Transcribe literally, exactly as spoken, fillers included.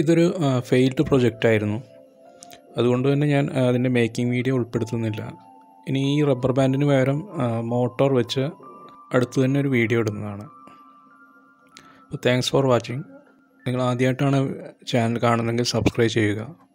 ഇതൊരു ഫെയിൽഡ് പ്രൊജക്റ്റായിരുന്നു. അതുകൊണ്ട് തന്നെ ഞാൻ അതിൻ്റെ മേക്കിംഗ് വീഡിയോ ഉൾപ്പെടുത്തുന്നില്ല. ഇനി ഈ റബ്ബർ ബാൻഡിന് പകരം മോട്ടോർ വെച്ച് അടുത്ത് തന്നെ ഒരു വീഡിയോ ഇടുന്നതാണ്. അപ്പോൾ താങ്ക്സ് ഫോർ വാച്ചിങ്. നിങ്ങൾ ആദ്യമായിട്ടാണ് ചാനൽ കാണുന്നതെങ്കിൽ സബ്സ്ക്രൈബ് ചെയ്യുക.